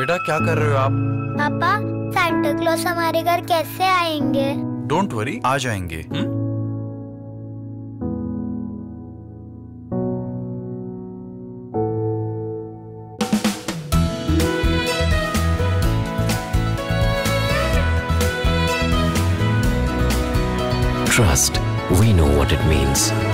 बेटा क्या कर रहे हो आप? पापा, सांता क्लॉस हमारे घर कैसे आएंगे? डोंट वरी, आ जाएंगे। Trust, we know what it means.